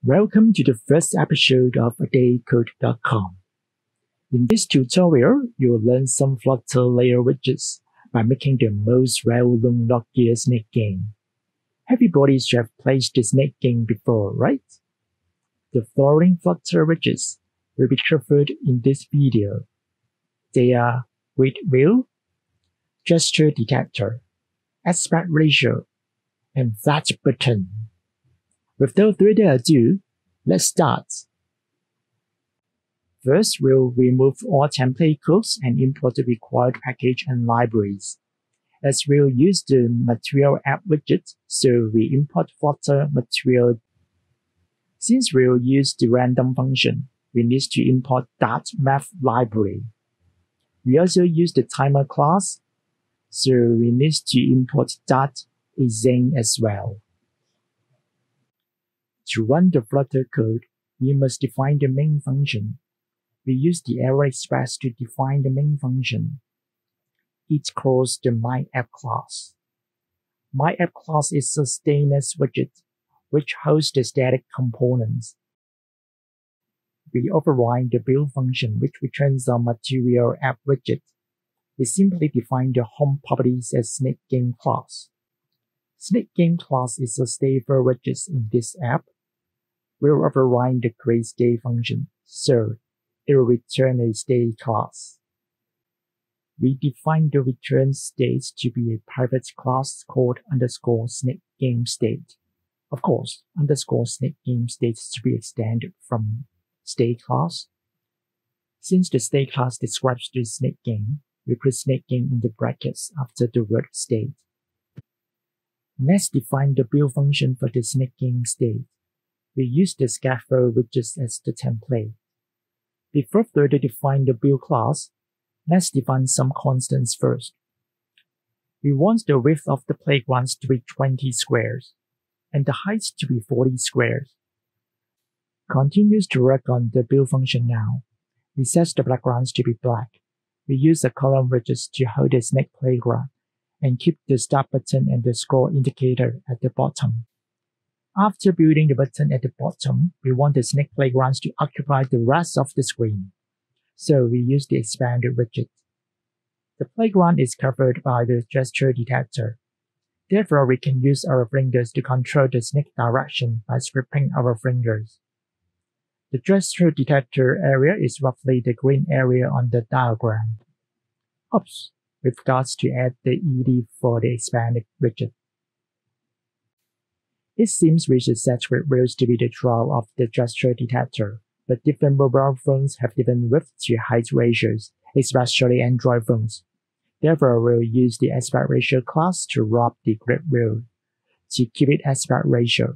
Welcome to the first episode of adaycode.com. In this tutorial, you'll learn some Flutter layer widgets by making the most well-known Nokia snake game. Everybody should have played the snake game before, right? The following Flutter widgets will be covered in this video. They are grid wheel, gesture detector, aspect ratio, and flat button. Without further ado, let's start. First, we'll remove all template codes and import the required package and libraries. As we'll use the Material app widget, so we import Flutter Material. Since we'll use the random function, we need to import Dart math library. We also use the timer class, so we need to import Dart exam as well. To run the Flutter code, we must define the main function. We use the arrow express to define the main function. It calls the myApp class. myApp class is a stateless widget, which hosts the static components. We override the build function, which returns a Material app widget. We simply define the home properties as Snake Game class. Snake Game class is a stable widget in this app. We'll override the createState function, so it will return a state class. We define the return state to be a private class called _SnakeGameState. Of course, _SnakeGameState is to be extended from state class. Since the state class describes the snake game, we put snake game in the brackets after the word state. Let's define the build function for the snake game state. We use the scaffold widget as the template. Before further define the build class, let's define some constants first. We want the width of the playgrounds to be 20 squares, and the height to be 40 squares. Continue to work on the build function now. We set the backgrounds to be black. We use the column widgets to hold the snake playground, and keep the start button and the scroll indicator at the bottom. After building the button at the bottom, we want the snake playgrounds to occupy the rest of the screen. So we use the expanded widget. The playground is covered by the gesture detector. Therefore, we can use our fingers to control the snake direction by sweeping our fingers. The gesture detector area is roughly the green area on the diagram. Oops, we forgot to add the ED for the expanded widget. It seems we should set grid wheels to be the draw of the gesture detector, but different mobile phones have different width to height ratios, especially Android phones. Therefore, we'll use the aspect ratio class to wrap the grid wheel to keep it aspect ratio.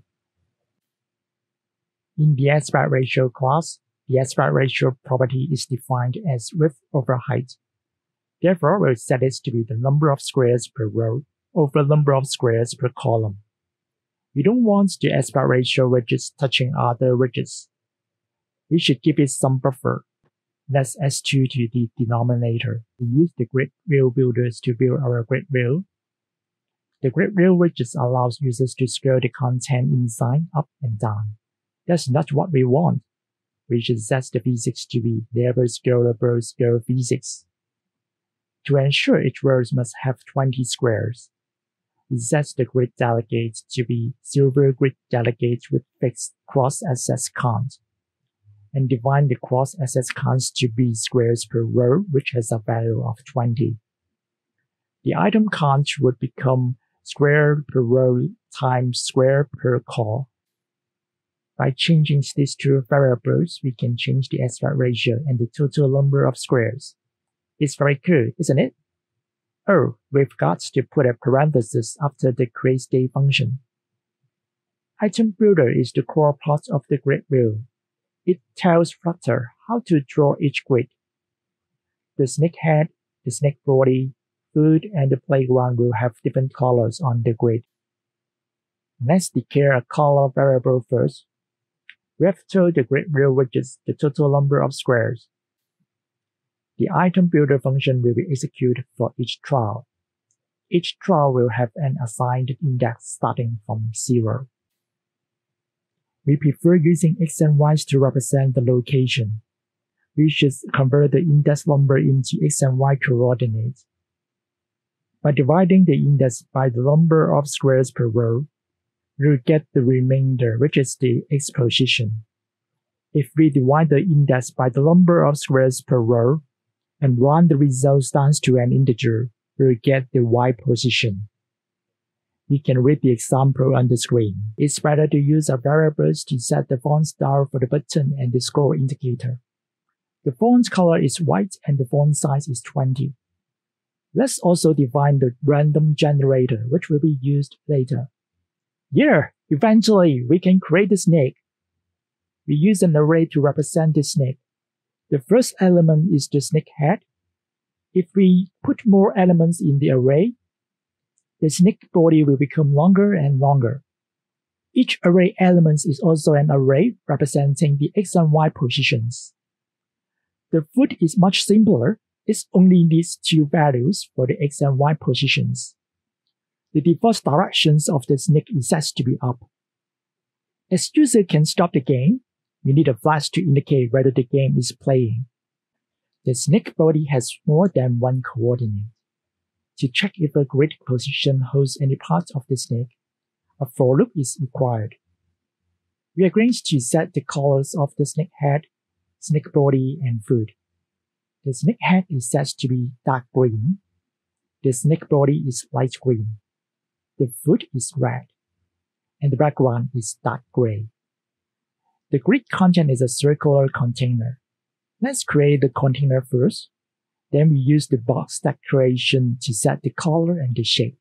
In the aspect ratio class, the aspect ratio property is defined as width over height. Therefore, we'll set it to be the number of squares per row over number of squares per column. We don't want the aspect ratio widgets touching other widgets. We should give it some buffer. Let's add 2 to the denominator. We use the grid wheel builders to build our grid wheel. The grid wheel widgets allows users to scroll the content inside up and down. That's not what we want. We should set the physics to be never scrollable scroll physics. To ensure each row must have 20 squares, we set the grid delegate to be silver grid delegate with fixed cross-access count, and define the cross-access counts to be squares per row, which has a value of 20. The item count would become square per row times square per call. By changing these two variables, we can change the aspect ratio and the total number of squares. It's very cool, isn't it? Oh, we forgot to put a parenthesis after the createState function. Item Builder is the core part of the grid wheel. It tells Flutter how to draw each grid. The snake head, the snake body, food, and the playground will have different colors on the grid. Let's declare a color variable first. We have told the grid wheel widgets the total number of squares. The item builder function will be executed for each trial. Each trial will have an assigned index starting from 0. We prefer using x and y's to represent the location. We should convert the index number into x and y coordinates. By dividing the index by the number of squares per row, we'll get the remainder, which is the x position. If we divide the index by the number of squares per row and run the results down to an integer, we'll get the y position. You can read the example on the screen. It's better to use a variables to set the font style for the button and the scroll indicator. The font color is white and the font size is 20. Let's also define the random generator, which will be used later. Yeah, eventually we can create the snake. We use an array to represent the snake. The first element is the snake head. If we put more elements in the array, the snake body will become longer and longer. Each array element is also an array representing the x and y positions. The foot is much simpler. It only needs two values for the x and y positions. The default directions of the snake is set to be up. As user can stop the game, we need a flash to indicate whether the game is playing. The snake body has more than one coordinate. To check if a grid position holds any part of the snake, a for loop is required. We are going to set the colors of the snake head, snake body, and foot. The snake head is set to be dark green. The snake body is light green. The foot is red. And the background is dark gray. The grid content is a circular container. Let's create the container first. Then we use the box decoration to set the color and the shape.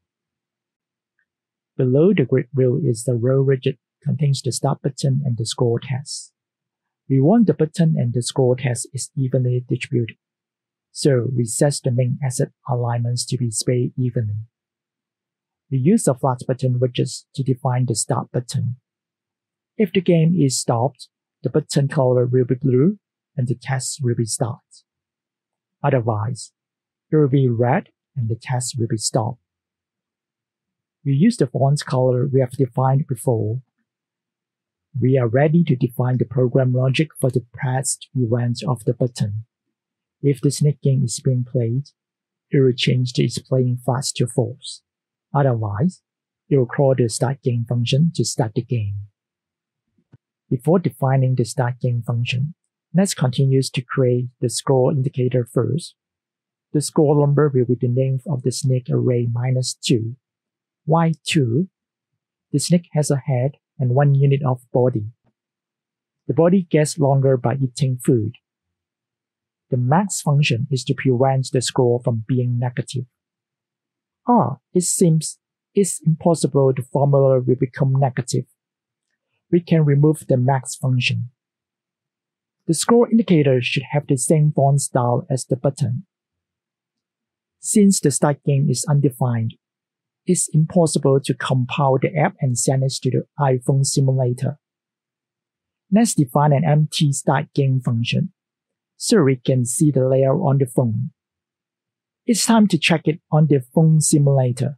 Below the grid wheel is the row widget, contains the start button and the scroll text. We want the button and the scroll text is evenly distributed. So we set the main asset alignments to be spaced evenly. We use the flat button widgets to define the start button. If the game is stopped, the button color will be blue and the text will be start. Otherwise, it will be red and the text will be stop. We use the font color we have defined before. We are ready to define the program logic for the pressed event of the button. If the snake game is being played, it will change the its playing flash to false. Otherwise, it will call the start game function to start the game. Before defining the start game function, let's continue to create the scroll indicator first. The scroll number will be the name of the snake array -2. Why 2? The snake has a head and 1 unit of body. The body gets longer by eating food. The max function is to prevent the scroll from being negative. It seems it's impossible the formula will become negative. We can remove the max function. The scroll indicator should have the same font style as the button. Since the start game is undefined, it's impossible to compile the app and send it to the iPhone simulator. Let's define an empty start game function so we can see the layout on the phone. It's time to check it on the phone simulator.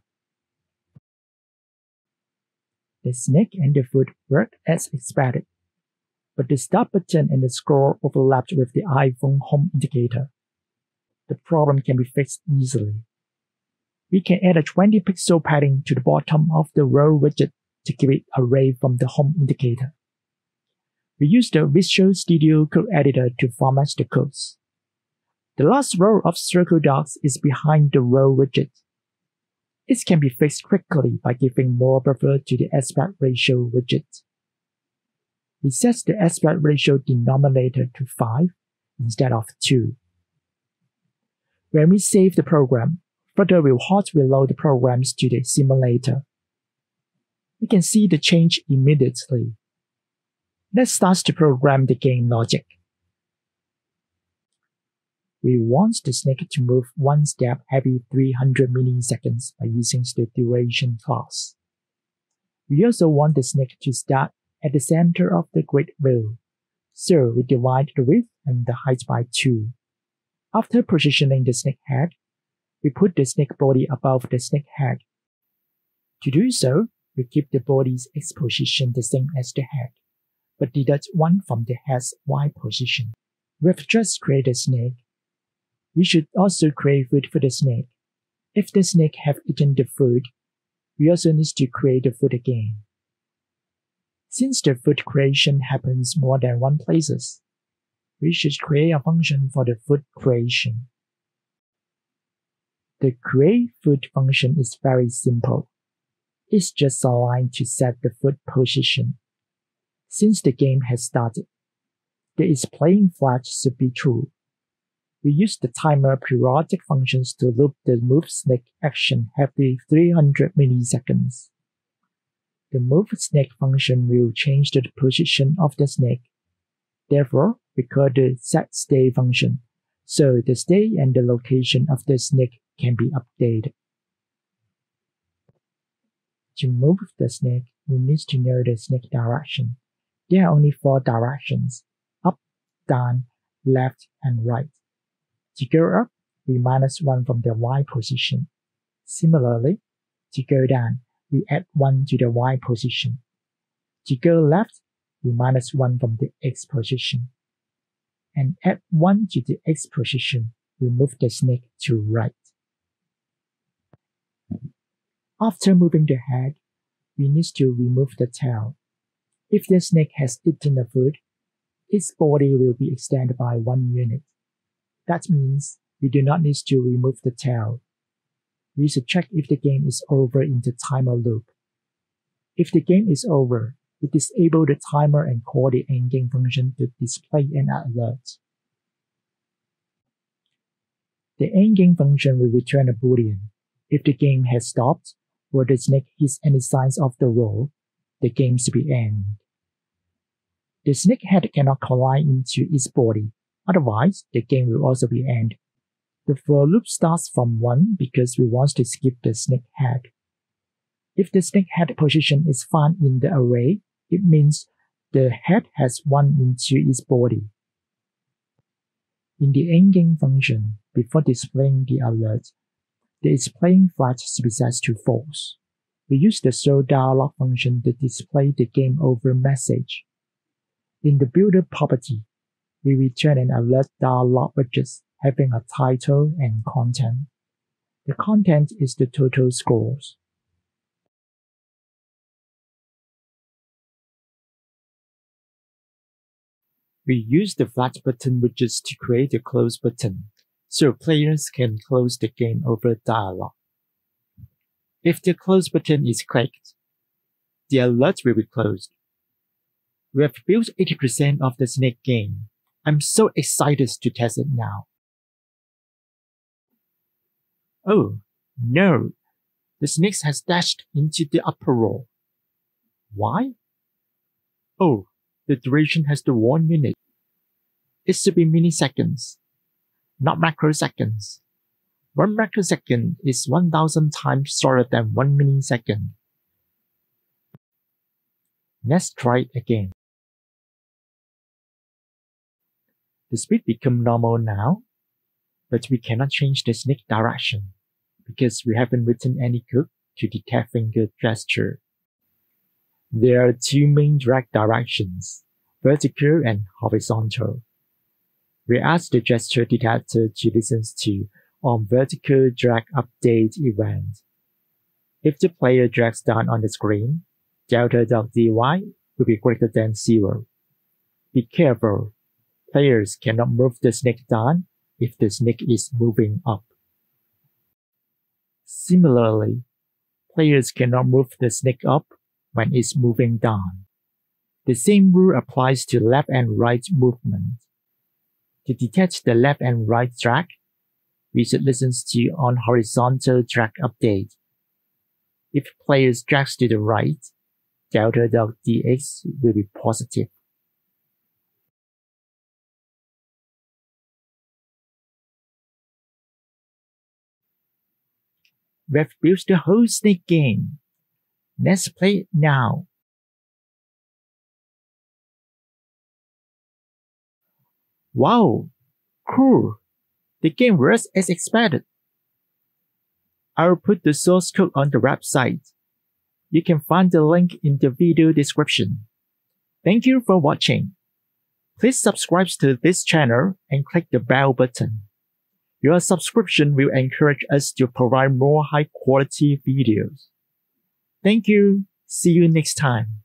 The snake and the foot work as expected, but the start button and the scroll overlapped with the iPhone home indicator. The problem can be fixed easily. We can add a 20 pixel padding to the bottom of the row widget to keep it away from the home indicator. We use the Visual Studio Code Editor to format the codes. The last row of circle dots is behind the row widget. It can be fixed quickly by giving more buffer to the aspect ratio widget. We set the aspect ratio denominator to 5 instead of 2. When we save the program, Flutter will hot reload the programs to the simulator. We can see the change immediately. Let's start to program the game logic. We want the snake to move one step every 300 milliseconds by using the duration class. We also want the snake to start at the center of the grid wheel, so we divide the width and the height by 2. After positioning the snake head, we put the snake body above the snake head. To do so, We keep the body's X position the same as the head, but deduct 1 from the head's Y position. We've just created a snake. We should also create food for the snake. If the snake have eaten the food, we also need to create the food again. Since the food creation happens more than one places, we should create a function for the food creation. The create food function is very simple. It's just a line to set the food position. Since the game has started, the is-playing flag should be true. We use the timer periodic functions to loop the move snake action every 300 milliseconds. The move snake function will change the position of the snake. Therefore, we call the setState function, so the state and the location of the snake can be updated. To move the snake, we need to know the snake direction. There are only 4 directions: up, down, left, and right. To go up, we -1 from the Y position. Similarly, to go down, we add 1 to the Y position. To go left, we -1 from the X position. And add 1 to the X position, we move the snake to right. After moving the head, we need to remove the tail. If the snake has eaten the food, its body will be extended by 1 unit. That means we do not need to remove the tail. We should check if the game is over in the timer loop. If the game is over, we disable the timer and call the endgame function to display an alert. The endgame function will return a boolean. If the game has stopped, or the snake hits any signs of the roll, the game should be ended. The snake head cannot collide into its body, otherwise the game will also be ended. The for loop starts from 1 because we want to skip the snake head. If the snake head position is found in the array, it means the head has 1 into its body. In the endgame function, before displaying the alert, the is-playing flag should be set to false. We use the show dialog function to display the game over message. In the builder property, we return an alert dialog widget having a title and content. The content is the total scores. We use the flat button widgets to create a close button, so players can close the game over dialog. If the close button is clicked, the alert will be closed. We have built 80% of the snake game. I'm so excited to test it now. Oh, no! The snake has dashed into the upper row. Why? Oh, the duration has the 1 unit. It should be milliseconds, not microseconds. 1 microsecond is 1,000 times shorter than 1 millisecond. Let's try it again. The speed becomes normal now, but we cannot change the snake direction because we haven't written any code to detect finger gesture. There are 2 main drag directions, vertical and horizontal. We ask the gesture detector to listen to on vertical drag update event. If the player drags down on the screen, delta.dy will be greater than 0. Be careful. Players cannot move the snake down if the snake is moving up. Similarly, players cannot move the snake up when it's moving down. The same rule applies to left and right movement. To detect the left and right drag, we should listen to on horizontal drag update. If players drags to the right, delta.dx will be positive. We've built the whole snake game. Let's play it now. Wow, cool! The game works as expected. I'll put the source code on the website. You can find the link in the video description. Thank you for watching. Please subscribe to this channel and click the bell button. Your subscription will encourage us to provide more high-quality videos. Thank you. See you next time.